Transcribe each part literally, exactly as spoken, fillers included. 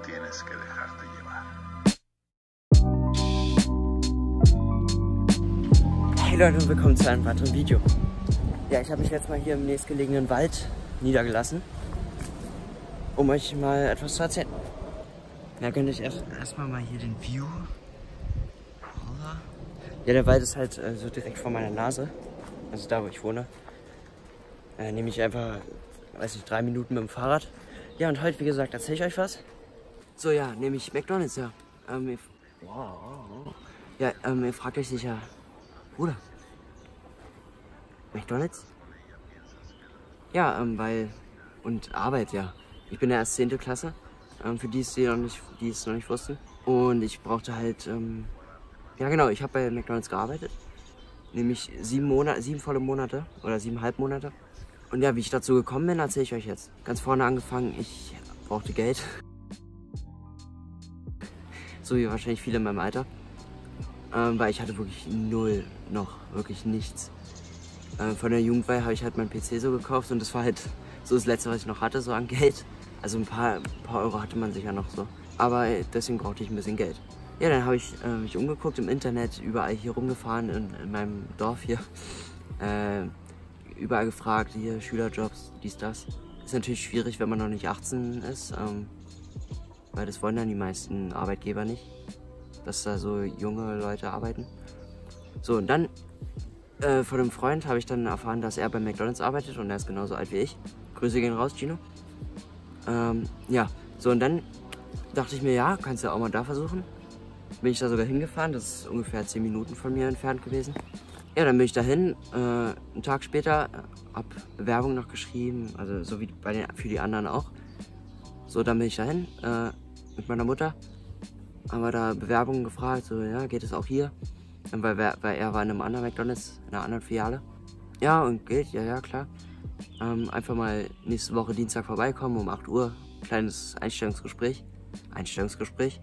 tienes que dejarte llevar. Hey Leute und willkommen zu einem weiteren Video. Ja, ich habe mich jetzt mal hier im nächstgelegenen Wald niedergelassen, um euch mal etwas zu erzählen. Da gönne ich erst erstmal mal hier den View. Ja, der Wald ist halt äh, so direkt vor meiner Nase, also da, wo ich wohne. Äh, nehme ich einfach, weiß nicht, drei Minuten mit dem Fahrrad. Ja, und heute, wie gesagt, erzähle ich euch was. So, ja, nehme ich McDonald's, ja. Ähm, ihr, wow. Ja, ähm, ihr fragt euch sicher, Bruder, McDonald's? Ja, ähm, weil, und Arbeit, ja. Ich bin ja erst zehnte Klasse, ähm, für die, die, noch nicht, die es noch nicht wussten. Und ich brauchte halt, ähm, ja genau, ich habe bei McDonald's gearbeitet. Nämlich sieben Monate, sieben volle Monate oder siebeneinhalb Monate. Und ja, wie ich dazu gekommen bin, erzähle ich euch jetzt. Ganz vorne angefangen, ich brauchte Geld. So wie wahrscheinlich viele in meinem Alter. Ähm, weil ich hatte wirklich null noch, wirklich nichts. Ähm, von der Jugendweihe habe ich halt meinen P C so gekauft und das war halt so das Letzte, was ich noch hatte, so an Geld. Also ein paar, ein paar Euro hatte man sicher noch so. Aber deswegen brauchte ich ein bisschen Geld. Ja, dann habe ich äh, mich umgeguckt im Internet, überall hier rumgefahren in, in meinem Dorf hier. Äh, überall gefragt, hier Schülerjobs, dies, das. Ist natürlich schwierig, wenn man noch nicht achtzehn ist, ähm, weil das wollen dann die meisten Arbeitgeber nicht, dass da so junge Leute arbeiten. So, und dann äh, von einem Freund habe ich dann erfahren, dass er bei McDonald's arbeitet und er ist genauso alt wie ich. Grüße gehen raus, Gino. Ähm, ja, so und dann dachte ich mir, ja, kannst du ja auch mal da versuchen. Bin ich da sogar hingefahren, das ist ungefähr zehn Minuten von mir entfernt gewesen. Ja, dann bin ich dahin, äh, einen Tag später, hab Bewerbung noch geschrieben, also so wie bei den, für die anderen auch. So, dann bin ich dahin, äh, mit meiner Mutter, haben wir da Bewerbungen gefragt, so, ja, geht es auch hier? Weil, weil er war in einem anderen McDonald's, in einer anderen Filiale. Ja, und geht, ja, ja, klar. Ähm, einfach mal nächste Woche Dienstag vorbeikommen um acht Uhr, kleines Einstellungsgespräch, Einstellungsgespräch.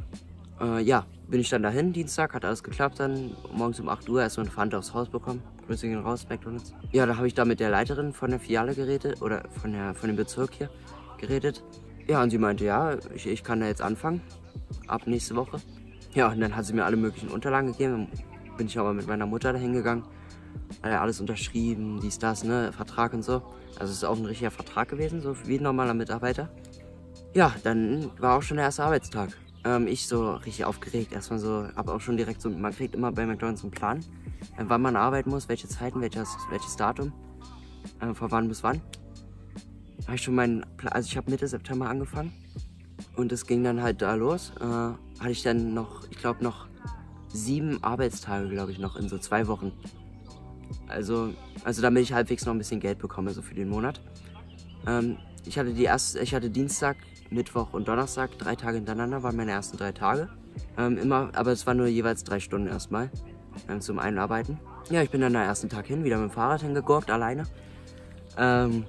Äh, ja, bin ich dann dahin, Dienstag, hat alles geklappt dann, morgens um acht Uhr erstmal eine Fanta aufs Haus bekommen, Grüße gehen raus, McDonald's. Ja, da habe ich da mit der Leiterin von der Filiale geredet, oder von, der, von dem Bezirk hier geredet. Ja, und sie meinte, ja, ich, ich kann da jetzt anfangen, ab nächste Woche. Ja, und dann hat sie mir alle möglichen Unterlagen gegeben, bin ich aber mit meiner Mutter dahin gegangen, hat ja alles unterschrieben, dies, das, ne, Vertrag und so. Also es ist auch ein richtiger Vertrag gewesen, so wie ein normaler Mitarbeiter. Ja, dann war auch schon der erste Arbeitstag. Ähm, ich so richtig aufgeregt, erstmal so, aber auch schon direkt so, man kriegt immer bei McDonald's einen Plan, äh, wann man arbeiten muss, welche Zeiten, welches, welches Datum, äh, von wann bis wann. Habe ich schon meinen, also ich habe Mitte September angefangen und es ging dann halt da los. Äh, hatte ich dann noch, ich glaube noch sieben Arbeitstage, glaube ich, noch in so zwei Wochen. Also, also damit ich halbwegs noch ein bisschen Geld bekomme, so für den Monat. Ähm, ich hatte die erste, ich hatte Dienstag, Mittwoch und Donnerstag, drei Tage hintereinander, waren meine ersten drei Tage. Ähm, immer, aber es waren nur jeweils drei Stunden erstmal ähm, zum Einarbeiten. Ja, ich bin dann am ersten Tag hin, wieder mit dem Fahrrad hingegurkt, alleine. Ähm,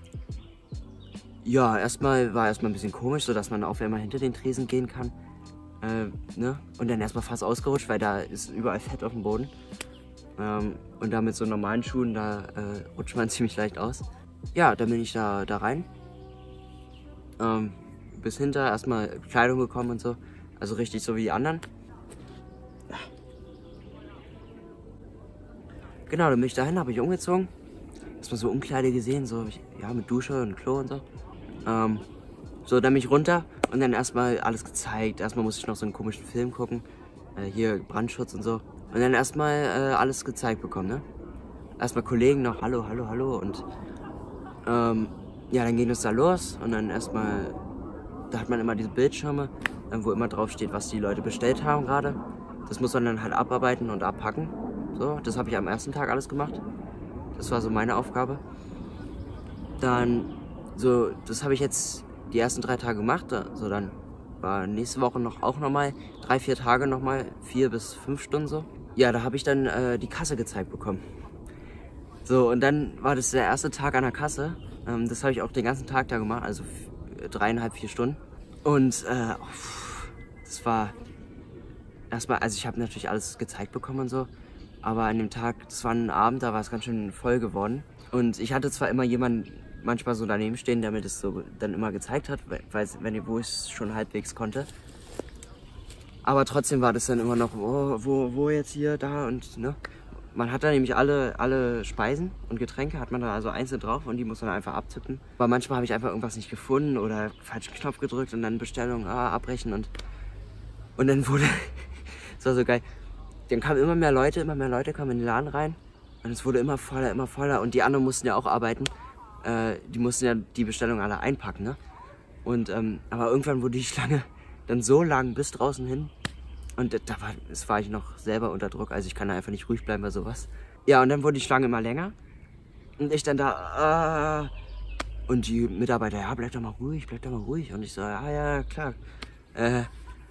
ja, erstmal war erstmal ein bisschen komisch, so dass man auf einmal hinter den Tresen gehen kann. Äh, ne? Und dann erstmal fast ausgerutscht, weil da ist überall Fett auf dem Boden. Ähm, und da mit so normalen Schuhen, da äh, rutscht man ziemlich leicht aus. Ja, dann bin ich da, da rein. Ähm, bis hinter, erstmal Kleidung bekommen und so. Also richtig so wie die anderen. Genau, dann bin ich dahin, habe ich umgezogen. Erstmal so Umkleide gesehen, so ja, mit Dusche und Klo und so. Ähm, so, dann bin ich runter und dann erstmal alles gezeigt. Erstmal musste ich noch so einen komischen Film gucken. Äh, hier Brandschutz und so. Und dann erstmal äh, alles gezeigt bekommen, ne? Erstmal Kollegen noch, hallo, hallo, hallo. Und ähm, ja, dann ging es da los und dann erstmal, da hat man immer diese Bildschirme, wo immer drauf steht, was die Leute bestellt haben gerade. Das muss man dann halt abarbeiten und abpacken. So, das habe ich am ersten Tag alles gemacht. Das war so meine Aufgabe. Dann, so, das habe ich jetzt die ersten drei Tage gemacht. So, dann war nächste Woche noch auch nochmal drei, vier Tage nochmal, vier bis fünf Stunden so. Ja, da habe ich dann äh, die Kasse gezeigt bekommen. So, und dann war das der erste Tag an der Kasse. Ähm, das habe ich auch den ganzen Tag da gemacht, also dreieinhalb, vier Stunden. Und äh, das war erstmal, also ich habe natürlich alles gezeigt bekommen und so. Aber an dem Tag, das war ein Abend, da war es ganz schön voll geworden. Und ich hatte zwar immer jemanden manchmal so daneben stehen, damit es so dann immer gezeigt hat, weil, wenn wo ich es schon halbwegs konnte. Aber trotzdem war das dann immer noch, oh, wo, wo jetzt hier, da und ne. Man hat da nämlich alle, alle Speisen und Getränke, hat man da also einzeln drauf und die muss man einfach abtippen. Aber manchmal habe ich einfach irgendwas nicht gefunden oder falschen Knopf gedrückt und dann Bestellung, ah, abbrechen und, und dann wurde, das war so geil. Dann kamen immer mehr Leute, immer mehr Leute kamen in den Laden rein und es wurde immer voller, immer voller und die anderen mussten ja auch arbeiten. Äh, die mussten ja die Bestellung alle einpacken, ne? Und, ähm, aber irgendwann wurde die Schlange dann so lang bis draußen hin. Und da war, das war ich noch selber unter Druck, also ich kann da einfach nicht ruhig bleiben bei sowas. Ja, und dann wurde die Schlange immer länger. Und ich dann da, äh, und die Mitarbeiter, ja, bleib doch mal ruhig, bleib doch mal ruhig. Und ich so, ja, ja, klar. Äh,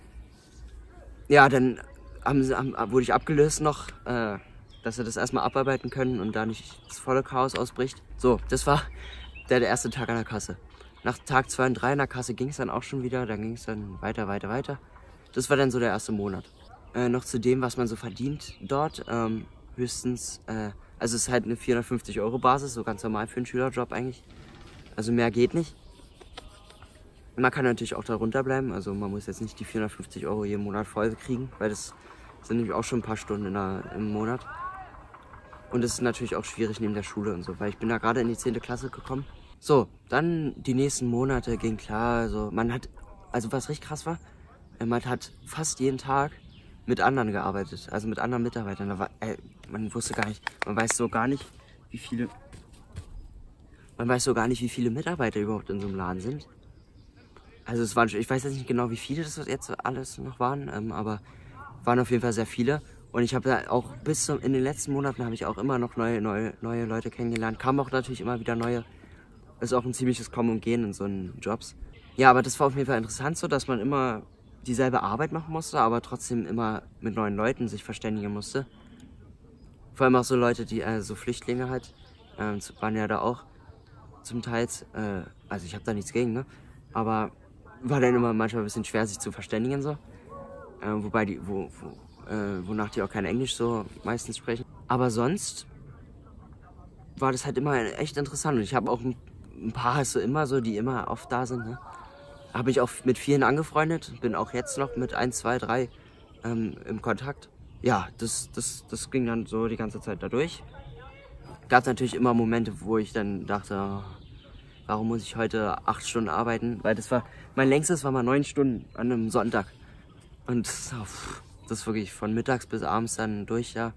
ja, dann haben sie, haben, wurde ich abgelöst noch, äh, dass sie das erstmal abarbeiten können und da nicht das volle Chaos ausbricht. So, das war der, der erste Tag an der Kasse. Nach Tag zwei und drei an der Kasse ging es dann auch schon wieder, dann ging es dann weiter, weiter, weiter. Das war dann so der erste Monat. Äh, noch zu dem, was man so verdient dort. Ähm, höchstens, äh, also es ist halt eine vierhundertfünfzig Euro Basis, so ganz normal für einen Schülerjob eigentlich. Also mehr geht nicht. Man kann natürlich auch darunter bleiben, also man muss jetzt nicht die vierhundertfünfzig Euro jeden Monat voll kriegen, weil das sind nämlich auch schon ein paar Stunden in der, im Monat. Und es ist natürlich auch schwierig neben der Schule und so, weil ich bin da gerade in die zehnte Klasse gekommen. So, dann die nächsten Monate ging klar, also man hat, also was richtig krass war, man hat fast jeden Tag mit anderen gearbeitet, also mit anderen Mitarbeitern. Da war, ey, man wusste gar nicht, man weiß so gar nicht, wie viele, man weiß so gar nicht, wie viele Mitarbeiter überhaupt in so einem Laden sind. Also es waren, ich weiß jetzt nicht genau, wie viele das jetzt alles noch waren, ähm, aber waren auf jeden Fall sehr viele. Und ich habe da auch bis zum, in den letzten Monaten habe ich auch immer noch neue, neue, neue Leute kennengelernt. Kamen auch natürlich immer wieder neue. Ist auch ein ziemliches Kommen und Gehen in so einen Jobs. Ja, aber das war auf jeden Fall interessant so, dass man immer dieselbe Arbeit machen musste, aber trotzdem immer mit neuen Leuten sich verständigen musste. Vor allem auch so Leute, die, äh, so Flüchtlinge halt, äh, waren ja da auch zum Teil, äh, also ich habe da nichts gegen, ne? Aber war dann immer manchmal ein bisschen schwer, sich zu verständigen so. Äh, wobei die, wo, wo, äh, wonach die auch kein Englisch so meistens sprechen. Aber sonst war das halt immer echt interessant und ich habe auch ein, ein paar hast du immer so, die immer oft da sind, ne? Habe ich auch mit vielen angefreundet, bin auch jetzt noch mit ein, zwei, drei ähm, im Kontakt. Ja, das, das, das ging dann so die ganze Zeit dadurch. Gab es natürlich immer Momente, wo ich dann dachte, oh, warum muss ich heute acht Stunden arbeiten? Weil das war, mein längstes war mal neun Stunden an einem Sonntag. Und oh, das ist wirklich von mittags bis abends dann durch, ja.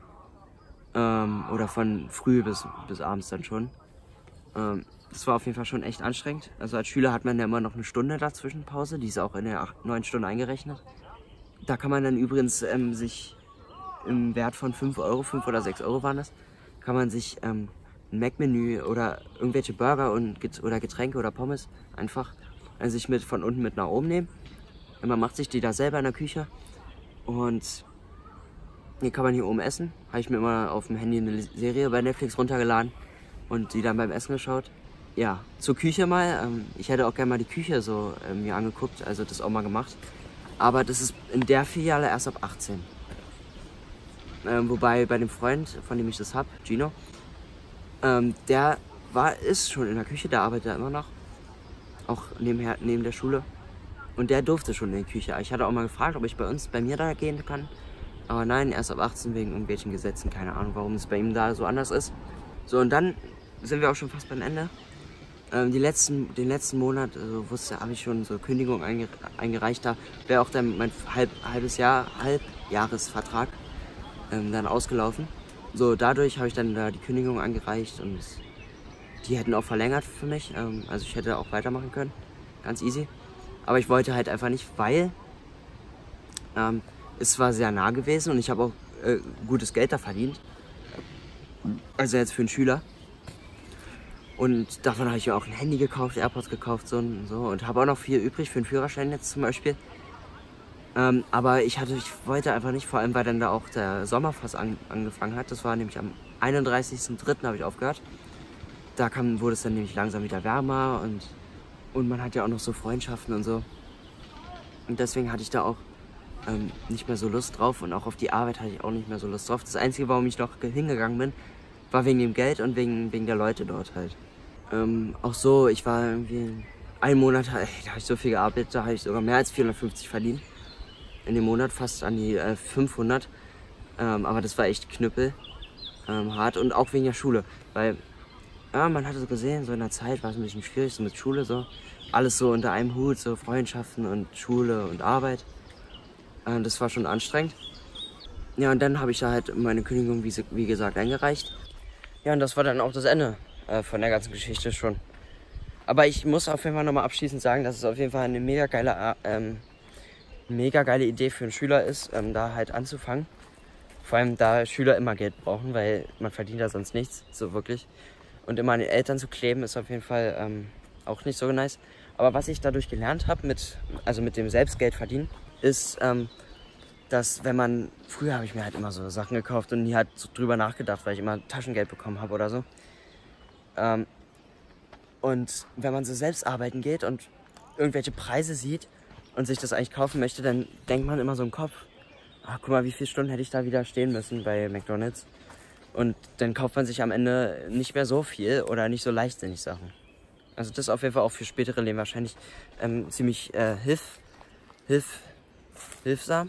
Ähm, oder von früh bis, bis abends dann schon. Ähm, Das war auf jeden Fall schon echt anstrengend. Also als Schüler hat man ja immer noch eine Stunde dazwischen Pause, die ist auch in der acht, neun Stunden eingerechnet. Da kann man dann übrigens ähm, sich im Wert von fünf Euro, fünf oder sechs Euro waren das, kann man sich ähm, ein Mac-Menü oder irgendwelche Burger und, oder Getränke oder Pommes einfach äh, sich mit von unten mit nach oben nehmen. Und man macht sich die da selber in der Küche und die kann man hier oben essen. Habe ich mir immer auf dem Handy eine Serie bei Netflix runtergeladen und die dann beim Essen geschaut. Ja, zur Küche mal. Ähm, ich hätte auch gerne mal die Küche so äh, mir angeguckt, also das auch mal gemacht. Aber das ist in der Filiale erst ab achtzehn. Ähm, wobei bei dem Freund, von dem ich das habe, Gino, ähm, der war, ist schon in der Küche, der arbeitet da immer noch. Auch nebenher, neben der Schule. Und der durfte schon in die Küche. Ich hatte auch mal gefragt, ob ich bei uns, bei mir da gehen kann. Aber nein, erst ab achtzehn wegen irgendwelchen Gesetzen. Keine Ahnung, warum es bei ihm da so anders ist. So, und dann sind wir auch schon fast beim Ende. Ähm, die letzten, den letzten Monat also wusste, habe ich schon so Kündigung einge, eingereicht. Da wäre auch dann mein halb, halbes Jahr, Halbjahresvertrag ähm, dann ausgelaufen. So, dadurch habe ich dann da die Kündigung eingereicht und die hätten auch verlängert für mich. Ähm, also ich hätte auch weitermachen können. Ganz easy. Aber ich wollte halt einfach nicht, weil ähm, es war sehr nah gewesen und ich habe auch äh, gutes Geld da verdient. Also jetzt für einen Schüler. Und davon habe ich mir auch ein Handy gekauft, AirPods gekauft so und so. Und habe auch noch viel übrig für einen Führerschein jetzt zum Beispiel. Ähm, aber ich hatte, ich wollte einfach nicht, vor allem weil dann da auch der Sommer fast an, angefangen hat. Das war nämlich am einunddreißigsten dritten habe ich aufgehört. Da kam, wurde es dann nämlich langsam wieder wärmer und, und man hat ja auch noch so Freundschaften und so. Und deswegen hatte ich da auch ähm, nicht mehr so Lust drauf und auch auf die Arbeit hatte ich auch nicht mehr so Lust drauf. Das Einzige, warum ich noch hingegangen bin, war wegen dem Geld und wegen, wegen der Leute dort halt. Ähm, auch so, ich war irgendwie einen Monat, ey, da habe ich so viel gearbeitet, da habe ich sogar mehr als vierhundertfünfzig verdient. In dem Monat fast an die äh, fünfhundert. Ähm, aber das war echt knüppel. Ähm, hart und auch wegen der Schule. Weil, ja, man hatte so gesehen, so in der Zeit war es ein bisschen schwierig, so mit Schule so. Alles so unter einem Hut, so Freundschaften und Schule und Arbeit. Ähm, das war schon anstrengend. Ja, und dann habe ich da halt meine Kündigung, wie, wie gesagt, eingereicht. Ja, und das war dann auch das Ende äh, von der ganzen Geschichte schon. Aber ich muss auf jeden Fall nochmal abschließend sagen, dass es auf jeden Fall eine mega geile, ähm, mega geile Idee für einen Schüler ist, ähm, da halt anzufangen. Vor allem, da Schüler immer Geld brauchen, weil man verdient da sonst nichts, so wirklich. Und immer an den Eltern zu kleben, ist auf jeden Fall ähm, auch nicht so nice. Aber was ich dadurch gelernt habe, mit, also mit dem Selbstgeld verdienen, ist, ähm, dass wenn man, früher habe ich mir halt immer so Sachen gekauft und nie halt so drüber nachgedacht, weil ich immer Taschengeld bekommen habe oder so. Ähm, und wenn man so selbst arbeiten geht und irgendwelche Preise sieht und sich das eigentlich kaufen möchte, dann denkt man immer so im Kopf, ach, guck mal, wie viele Stunden hätte ich da wieder stehen müssen bei McDonald's. Und dann kauft man sich am Ende nicht mehr so viel oder nicht so leichtsinnig Sachen. Also das ist auf jeden Fall auch für spätere Leben wahrscheinlich ähm, ziemlich äh, hilf, hilf, hilfsam.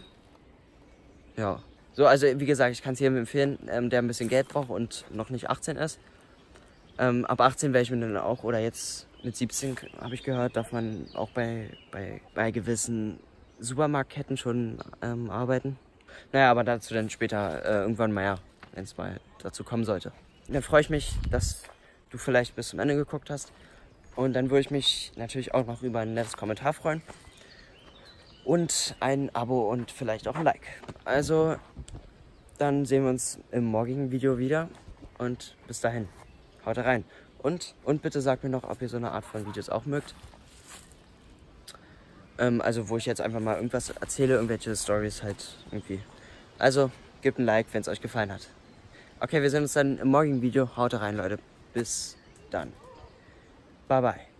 Ja. So, also wie gesagt, ich kann es jedem empfehlen, ähm, der ein bisschen Geld braucht und noch nicht achtzehn ist. Ähm, ab achtzehn werde ich mir dann auch, oder jetzt mit siebzehn habe ich gehört, darf man auch bei, bei, bei gewissen Supermarktketten schon ähm, arbeiten. Naja, aber dazu dann später äh, irgendwann mal, ja, wenn es mal dazu kommen sollte. Dann freue ich mich, dass du vielleicht bis zum Ende geguckt hast. Und dann würde ich mich natürlich auch noch über ein nettes Kommentar freuen. Und ein Abo und vielleicht auch ein Like. Also, dann sehen wir uns im morgigen Video wieder. Und bis dahin, haut rein. Und, und bitte sagt mir noch, ob ihr so eine Art von Videos auch mögt. Ähm, also, wo ich jetzt einfach mal irgendwas erzähle, irgendwelche Stories halt irgendwie. Also, gebt ein Like, wenn es euch gefallen hat. Okay, wir sehen uns dann im morgigen Video. Haut rein, Leute. Bis dann. Bye, bye.